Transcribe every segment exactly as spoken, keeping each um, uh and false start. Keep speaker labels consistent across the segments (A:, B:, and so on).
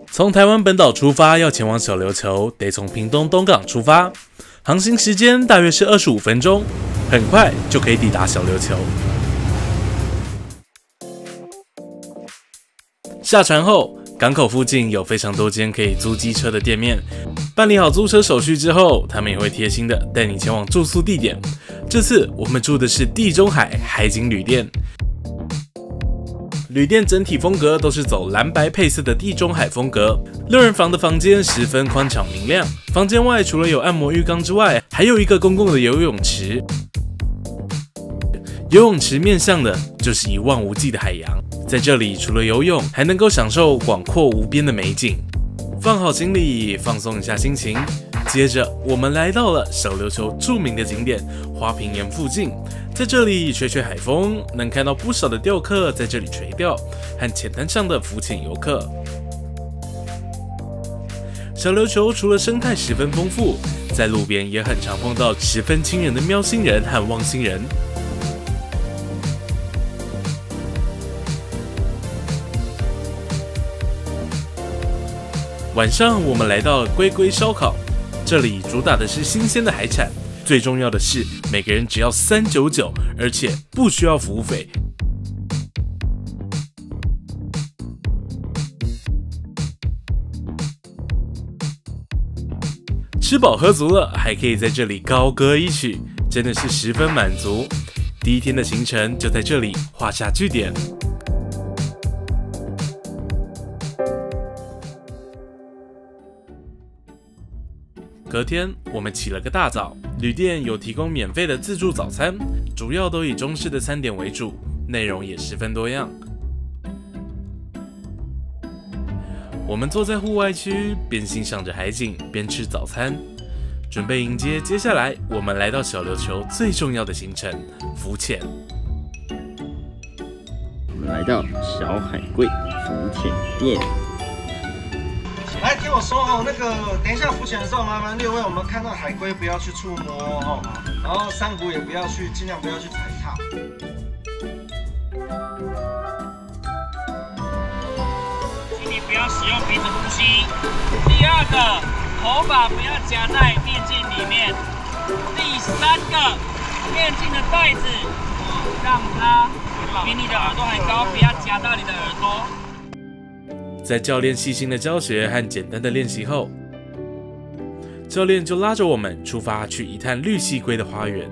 A: 从台湾本岛出发要前往小琉球，得从屏东东港出发，航行时间大约是二十五分钟，很快就可以抵达小琉球。下船后，港口附近有非常多间可以租机车的店面，办理好租车手续之后，他们也会贴心的带你前往住宿地点。这次我们住的是地中海海景旅店，旅店整体风格都是走蓝白配色的地中海风格，六人房的房间十分宽敞明亮。房间外除了有按摩浴缸之外，还有一个公共的游泳池。游泳池面向的就是一望无际的海洋，在这里除了游泳，还能够享受广阔无边的美景。放好行李，放松一下心情。接着，我们来到了小琉球著名的景点花瓶岩附近，在这里吹吹海风，能看到不少的钓客在这里垂钓，和浅滩上的浮潜游客。小琉球除了生态十分丰富，在路边也很常碰到十分亲人的喵星人和汪星人。晚上，我们来到了龟龟烧烤，这里主打的是新鲜的海产，最重要的是每个人只要三百九十九，而且不需要服务费。吃饱喝足了，还可以在这里高歌一曲，真的是十分满足。第一天的行程就在这里画下句点。隔天，我们起了个大早，旅店有提供免费的自助早餐，主要都以中式的餐点为主，内容也十分多样。我们坐在户外区，边欣赏着海景，边吃早餐，准备迎接接下来我们来到小琉球最重要的行程——浮潜。
B: 我们来到小海龟浮潜店。
C: 来听我说哦，那个等一下浮潜的时候，麻烦六位我们看到海龟不要去触摸哦，然后珊瑚也不要去，尽量不要去踩踏。
D: 请你不要使用鼻子呼吸。第二个，头发不要夹在面镜里面。第三个，面镜的带子让它比你的耳朵还高，不要夹到你的耳朵。
A: 在教练细心的教学和简单的练习后，教练就拉着我们出发去一探绿蜥龟的花园。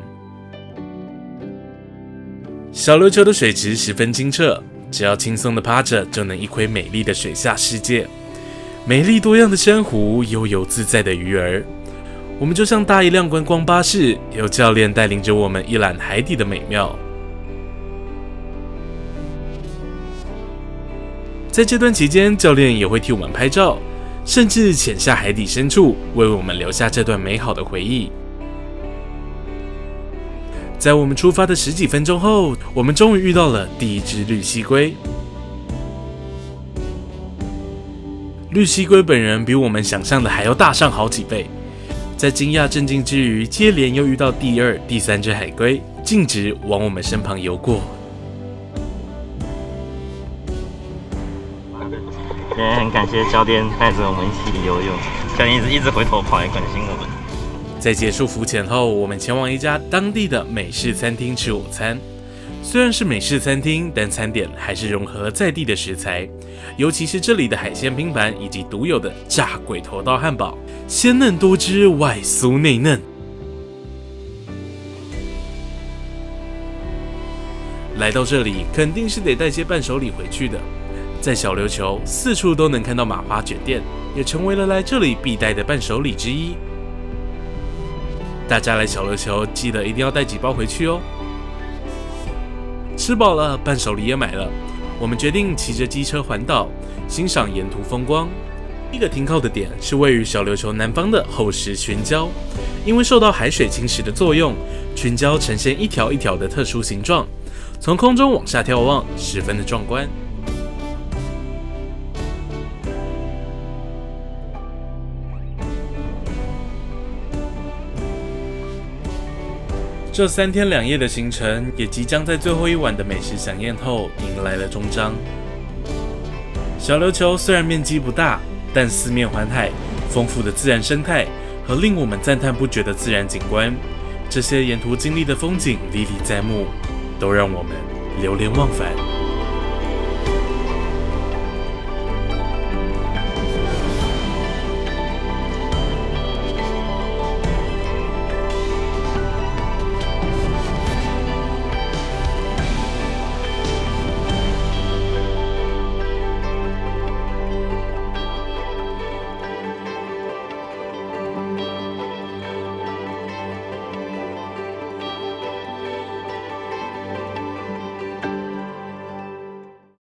A: 小琉球的水质十分清澈，只要轻松的趴着，就能一窥美丽的水下世界。美丽多样的珊瑚，悠游自在的鱼儿，我们就像搭一辆观光巴士，由教练带领着我们一览海底的美妙。在这段期间，教练也会替我们拍照，甚至潜下海底深处，为我们留下这段美好的回忆。在我们出发的十几分钟后，我们终于遇到了第一只绿蜥龟。绿蜥龟本人比我们想象的还要大上好几倍。在惊讶震惊之余，接连又遇到第二、第三只海龟，径直往我们身旁游过。
B: 今天很感谢教练带着我们一起游泳，教练一直一直回头跑来关心我们。
A: 在结束浮潜后，我们前往一家当地的美式餐厅吃午餐。虽然是美式餐厅，但餐点还是融合在地的食材，尤其是这里的海鲜拼盘以及独有的炸鬼头刀汉堡，鲜嫩多汁，外酥内嫩。来到这里，肯定是得带些伴手礼回去的。在小琉球，四处都能看到马花卷店，也成为了来这里必带的伴手礼之一。大家来小琉球，记得一定要带几包回去哦。吃饱了，伴手礼也买了，我们决定骑着机车环岛，欣赏沿途风光。第一个停靠的点是位于小琉球南方的厚实群礁，因为受到海水侵蚀的作用，群礁呈现一条一条的特殊形状，从空中往下眺望，十分的壮观。这三天两夜的行程，也即将在最后一晚的美食飨宴后迎来了终章。小琉球虽然面积不大， 但四面环海，丰富的自然生态和令我们赞叹不绝的自然景观，这些沿途经历的风景历历在目，都让我们流连忘返。